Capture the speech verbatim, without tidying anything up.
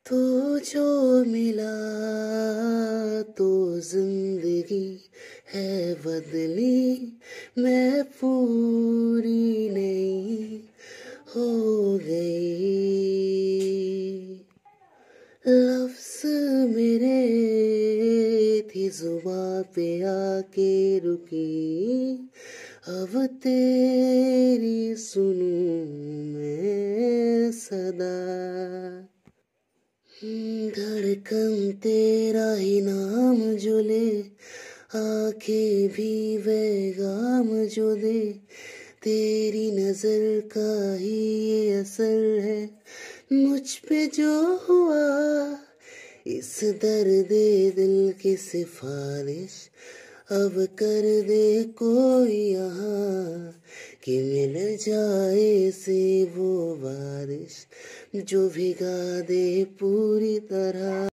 तू जो मिला तो जिंदगी है बदली, मैं पूरी नहीं हो गई। लफ्ज़ मेरे थी जुबां पे आके रुकी, अब तेरी सुनूं मैं सदा। धड़कन तेरा ही नाम जो ले, आंखें भी पैगाम जो दे, तेरी नजर का ही ये असर है मुझ पे जो हुआ। इस दर्द दिल की सिफारिश अब कर दे कोई यहाँ, कि मिल जाए से वो बारिश जो भिगा दे पूरी तरह।